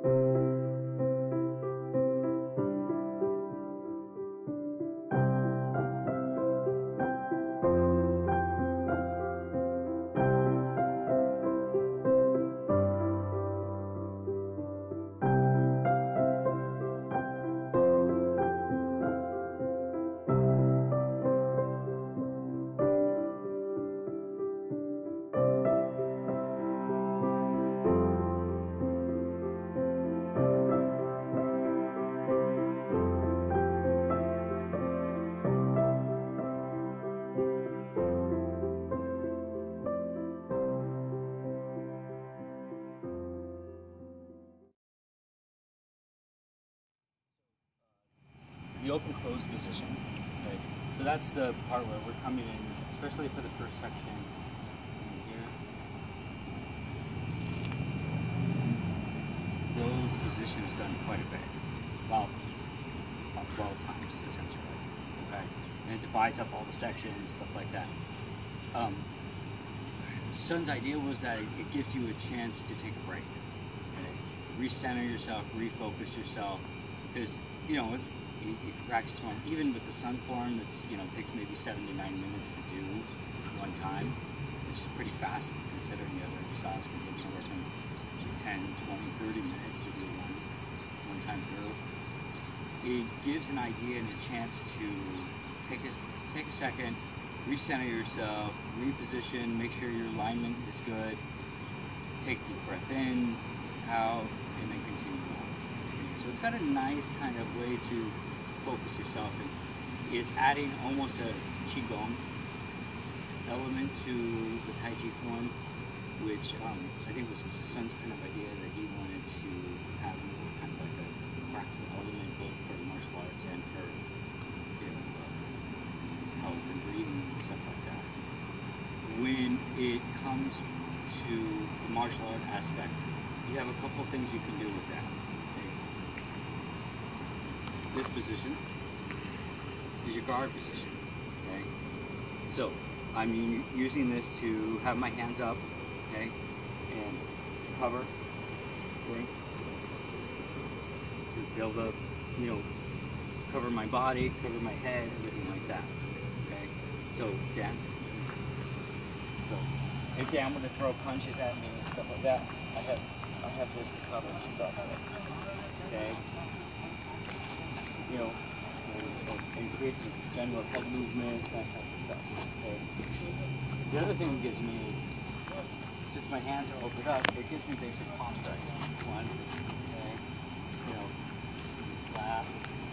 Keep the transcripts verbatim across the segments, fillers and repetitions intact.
The open-close position, okay? So that's the part where we're coming in, especially for the first section in here. Close position is done quite a bit, about, about twelve times essentially, okay? And it divides up all the sections, stuff like that. Um, Sun's idea was that it gives you a chance to take a break, okay? Recenter yourself, refocus yourself, because, you know, if you practice one, even with the sun form, it's, you know, takes maybe seven to nine minutes to do one time, which is pretty fast considering the other styles can take anywhere from ten, twenty, thirty minutes to do one, one time through. It gives an idea and a chance to take a, take a second, recenter yourself, reposition, make sure your alignment is good, take deep breath in, out, and then continue on. So it's got a nice kind of way to focus yourself, and it's adding almost a qigong element to the Taijiquan, which um, I think was Sun's kind of idea that he wanted to have kind of like a practical element both for martial arts and for, you know, uh, health and breathing and stuff like that. When it comes to the martial art aspect, you have a couple of things you can do with that. This position is your guard position, okay? So I'm using this to have my hands up, okay, and cover, okay, to be able to, you know, cover my body, cover my head, everything like that, okay? So down, so if Dan were to throw punches at me and stuff like that, I have, I have this to cover myself, okay? You know, and create some general head movement, that type of stuff. Okay. The other thing it gives me is, since my hands are opened up, it gives me basic palm strikes. One, okay, you know, slap,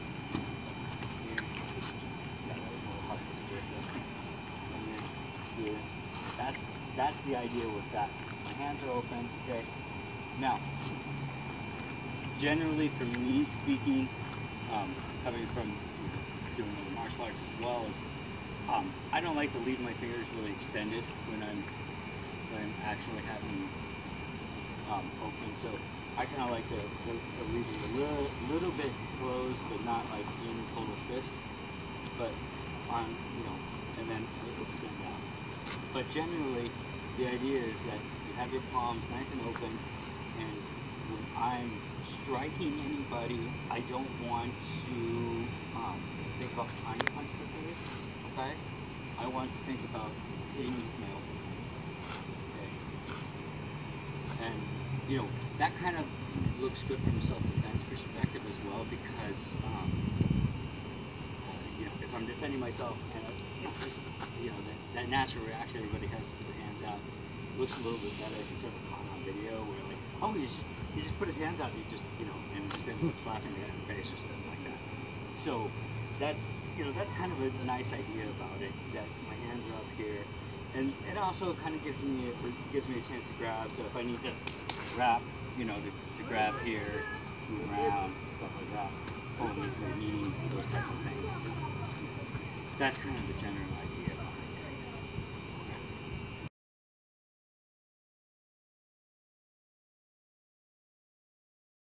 here, that was a little hard to do here, here. That's, that's the idea with that. My hands are open, okay. Now, generally for me speaking, Um, coming from doing martial arts as well as um, I don't like to leave my fingers really extended when I'm when I'm actually having um, open. So I kind of like to, to, to leave it a little little bit closed, but not like in total fist. But on, you know, and then extend out. But generally, the idea is that you have your palms nice and open, and when I'm striking anybody, I don't want to um, think about trying to punch the face, okay? I want to think about hitting with my elbow, okay? And, you know, that kind of looks good from a self-defense perspective as well, because, um, uh, you know, if I'm defending myself, and uh, just, you know, that, that natural reaction everybody has to put their hands out looks a little bit better if it's ever caught on video where, like, oh, you just he just put his hands out and he just, you know, and just ended up slapping the guy in the face or something like that. So that's, you know, that's kind of a nice idea about it, that my hands are up here. And it also kind of gives me a, gives me a chance to grab. So if I need to wrap, you know, to, to grab here, move around, stuff like that, holding for me, those types of things. That's kind of the general idea.